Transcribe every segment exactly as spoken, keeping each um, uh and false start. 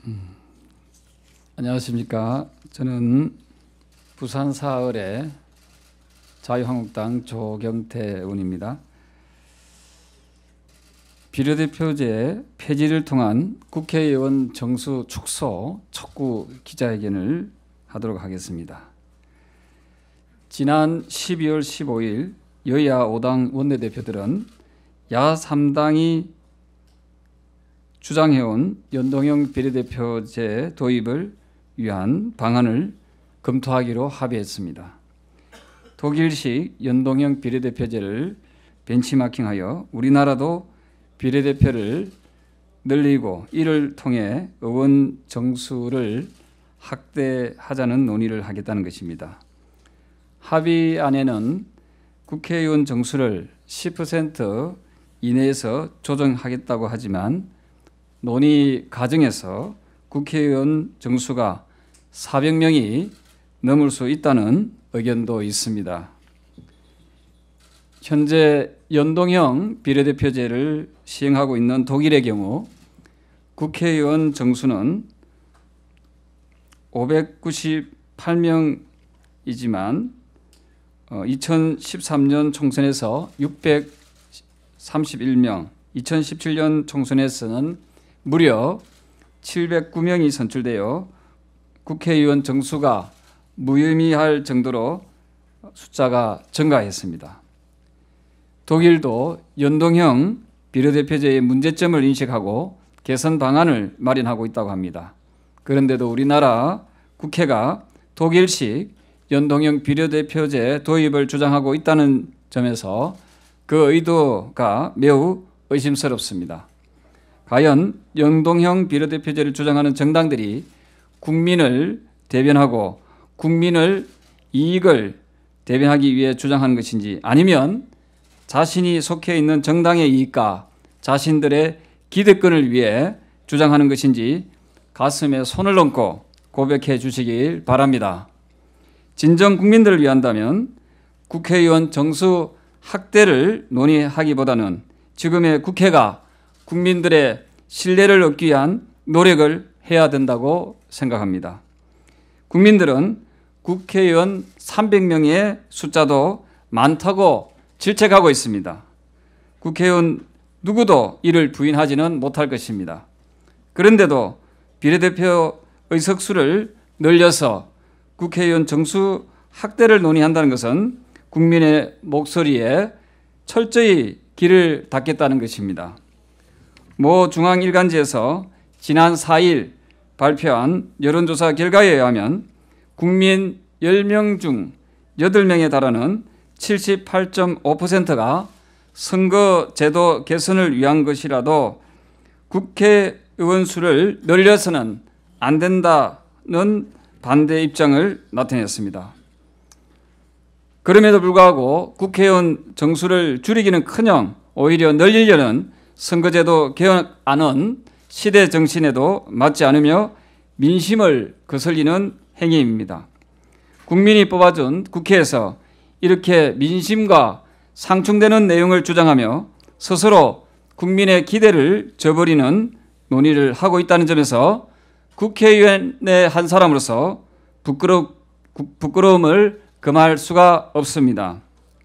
음, 안녕하십니까. 저는 부산 사을의 자유한국당 조경태 의원입니다. 비례대표제 폐지를 통한 국회의원 정수 축소 촉구 기자회견을 하도록 하겠습니다. 지난 십이월 십오일 여야 오당 원내대표들은 야삼 당이 주장해온 연동형 비례대표제 도입을 위한 방안을 검토하기로 합의했습니다. 독일식 연동형 비례대표제를 벤치마킹하여 우리나라도 비례대표를 늘리고 이를 통해 의원 정수를 확대하자는 논의를 하겠다는 것입니다. 합의안에는 국회의원 정수를 십 퍼센트 이내에서 조정하겠다고 하지만 논의 과정에서 국회의원 정수가 사백 명이 넘을 수 있다는 의견도 있습니다. 현재 연동형 비례대표제를 시행하고 있는 독일의 경우 국회의원 정수는 오백구십팔 명이지만 이천십삼 년 총선에서 육백삼십일 명, 이천십칠 년 총선에서는 무려 칠백구 명이 선출되어 국회의원 정수가 무의미할 정도로 숫자가 증가했습니다. 독일도 연동형 비례대표제의 문제점을 인식하고 개선 방안을 마련하고 있다고 합니다. 그런데도 우리나라 국회가 독일식 연동형 비례대표제 도입을 주장하고 있다는 점에서 그 의도가 매우 의심스럽습니다. 과연 연동형 비례대표제를 주장하는 정당들이 국민을 대변하고 국민을 이익을 대변하기 위해 주장하는 것인지 아니면 자신이 속해 있는 정당의 이익과 자신들의 기득권을 위해 주장하는 것인지 가슴에 손을 얹고 고백해 주시길 바랍니다. 진정 국민들을 위한다면 국회의원 정수 확대를 논의하기보다는 지금의 국회가 국민들의 신뢰를 얻기 위한 노력을 해야 된다고 생각합니다. 국민들은 국회의원 삼백 명의 숫자도 많다고 질책하고 있습니다. 국회의원 누구도 이를 부인하지는 못할 것입니다. 그런데도 비례대표 의석수를 늘려서 국회의원 정수 확대를 논의한다는 것은 국민의 목소리에 철저히 귀를 닫겠다는 것입니다. 모 중앙일간지에서 지난 사일 발표한 여론조사 결과에 의하면 국민 열 명 중 여덟 명에 달하는 칠십팔 점 오 퍼센트가 선거제도 개선을 위한 것이라도 국회의원 수를 늘려서는 안 된다는 반대 입장을 나타냈습니다. 그럼에도 불구하고 국회의원 정수를 줄이기는커녕 오히려 늘리려는 선거제도 개혁안은 시대 정신에도 맞지 않으며 민심을 거슬리는 행위입니다. 국민이 뽑아준 국회에서 이렇게 민심과 상충되는 내용을 주장하며 스스로 국민의 기대를 저버리는 논의를 하고 있다는 점에서 국회의원의 한 사람으로서 부끄러, 부끄러움을 금할 수가 없습니다.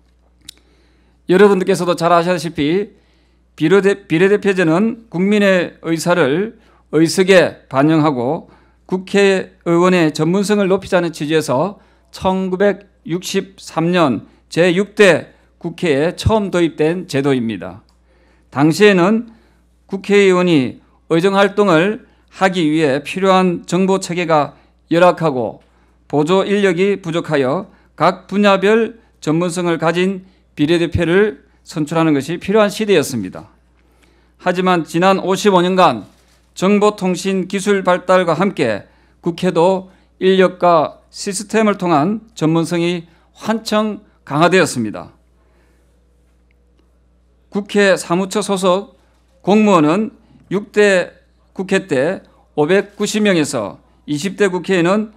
여러분들께서도 잘 아시다시피 비례대, 비례대표제는 국민의 의사를 의석에 반영하고 국회의원의 전문성을 높이자는 취지에서 천구백육십삼 년 제육 대 국회에 처음 도입된 제도입니다. 당시에는 국회의원이 의정활동을 하기 위해 필요한 정보체계가 열악하고 보조 인력이 부족하여 각 분야별 전문성을 가진 비례대표를 선출하는 것이 필요한 시대였습니다. 하지만 지난 오십오 년간 정보통신 기술 발달과 함께 국회도 인력과 시스템을 통한 전문성이 환청 강화되었습니다. 국회 사무처 소속 공무원은 육 대 국회 때 오백구십 명에서 이십 대 국회에는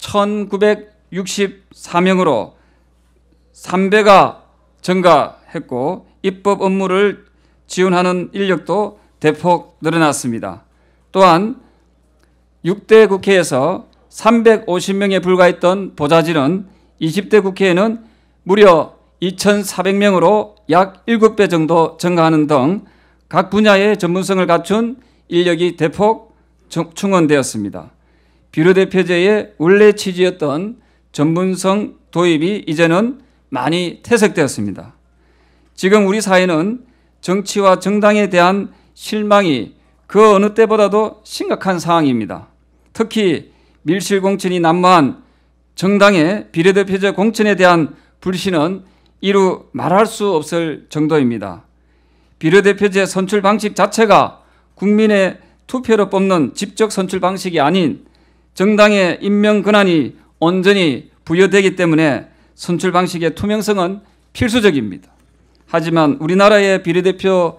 천구백육십사 명으로 삼 배가 증가했고 입법 업무를 지원하는 인력도 대폭 늘어났습니다. 또한 육 대 국회에서 삼백오십 명에 불과했던 보좌진은 이십 대 국회에는 무려 이천사백 명으로 약 일곱 배 정도 증가하는 등 각 분야의 전문성을 갖춘 인력이 대폭 충원되었습니다. 비례대표제의 원래 취지였던 전문성 도입이 이제는 많이 퇴색되었습니다. 지금 우리 사회는 정치와 정당에 대한 실망이 그 어느 때보다도 심각한 상황입니다. 특히 밀실공천이 난무한 정당의 비례대표제 공천에 대한 불신은 이루 말할 수 없을 정도입니다. 비례대표제 선출 방식 자체가 국민의 투표로 뽑는 직접 선출 방식이 아닌 정당의 임명 권한이 온전히 부여되기 때문에 선출 방식의 투명성은 필수적입니다. 하지만 우리나라의 비례대표,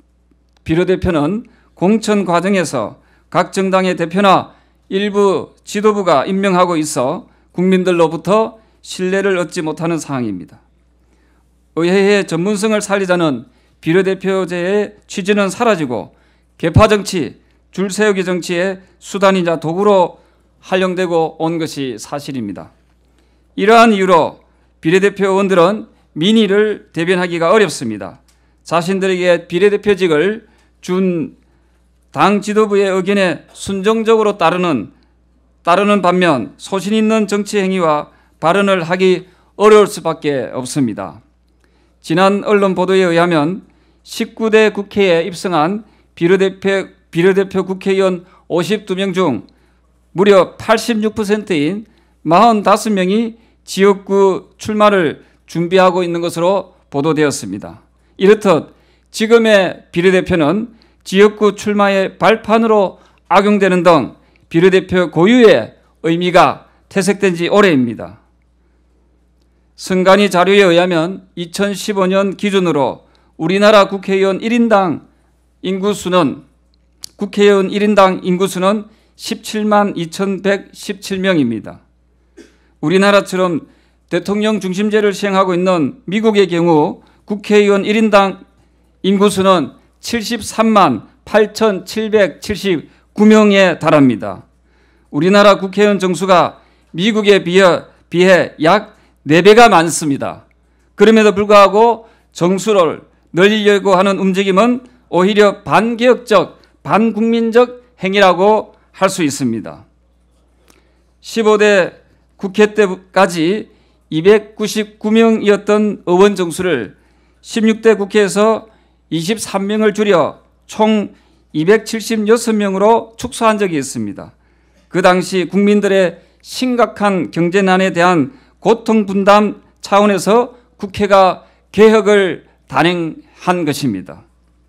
비례대표는 공천 과정에서 각 정당의 대표나 일부 지도부가 임명하고 있어 국민들로부터 신뢰를 얻지 못하는 상황입니다. 의회의 전문성을 살리자는 비례대표제의 취지는 사라지고 계파정치, 줄세우기 정치의 수단이자 도구로 활용되고 온 것이 사실입니다. 이러한 이유로 비례대표 의원들은 민의를 대변하기가 어렵습니다. 자신들에게 비례대표직을 준 당 지도부의 의견에 순종적으로 따르는, 따르는 반면 소신 있는 정치 행위와 발언을 하기 어려울 수밖에 없습니다. 지난 언론 보도에 의하면 십구 대 국회에 입성한 비례대표, 비례대표 국회의원 오십이 명 중 무려 팔십육 퍼센트인 사십오 명이 지역구 출마를 준비하고 있는 것으로 보도되었습니다. 이렇듯 지금의 비례대표는 지역구 출마의 발판으로 악용되는 등 비례대표 고유의 의미가 퇴색된 지 오래입니다. 선관위 자료에 의하면 이천십오 년 기준으로 우리나라 국회의원 일 인당 인구수는 국회의원 일 인당 인구수는 십칠만 이천백십칠 명입니다. 우리나라처럼 대통령 중심제를 시행하고 있는 미국의 경우 국회의원 일 인당 인구수는 칠십삼만 팔천칠백칠십구 명에 달합니다. 우리나라 국회의원 정수가 미국에 비해, 비해 약 네 배가 많습니다. 그럼에도 불구하고 정수를 늘리려고 하는 움직임은 오히려 반개혁적, 반국민적 행위라고 할 수 있습니다. 십오 대 국회 때까지 이백구십구 명이었던 의원 정수를 십육 대 국회에서 이십삼 명을 줄여 총 이백칠십육 명으로 축소한 적이 있습니다. 그 당시 국민들의 심각한 경제난에 대한 고통 분담 차원에서 국회가 개혁을 단행한 것입니다.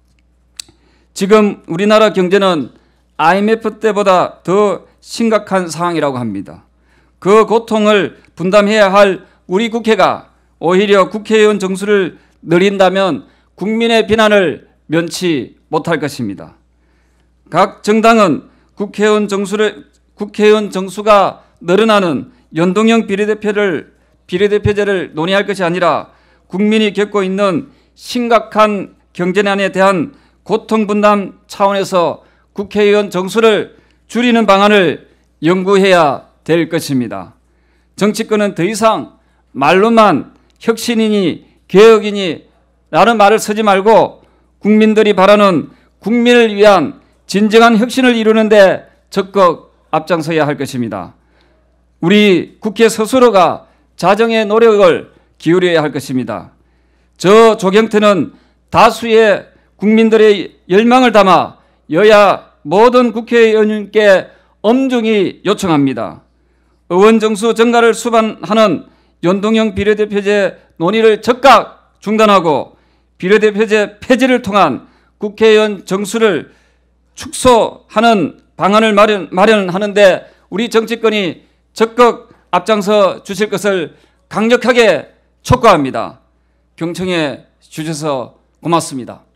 지금 우리나라 경제는 아이엠에프 때보다 더 심각한 상황이라고 합니다. 그 고통을 분담해야 할 우리 국회가 오히려 국회의원 정수를 늘린다면 국민의 비난을 면치 못할 것입니다. 각 정당은 국회의원 정수를, 국회의원 정수가 늘어나는 연동형 비례대표를, 비례대표제를 논의할 것이 아니라 국민이 겪고 있는 심각한 경제난에 대한 고통 분담 차원에서 국회의원 정수를 줄이는 방안을 연구해야 될 것입니다. 정치권은 더 이상 말로만 혁신이니 개혁이니 라는 말을 쓰지 말고 국민들이 바라는 국민을 위한 진정한 혁신을 이루는 데 적극 앞장서야 할 것입니다. 우리 국회 스스로가 자정의 노력을 기울여야 할 것입니다. 저 조경태는 다수의 국민들의 열망을 담아 여야 모든 국회의원님께 엄중히 요청합니다. 의원 정수 증가를 수반하는 연동형 비례대표제 논의를 즉각 중단하고 비례대표제 폐지를 통한 국회의원 정수를 축소하는 방안을 마련, 마련하는데 우리 정치권이 적극 앞장서 주실 것을 강력하게 촉구합니다. 경청해 주셔서 고맙습니다.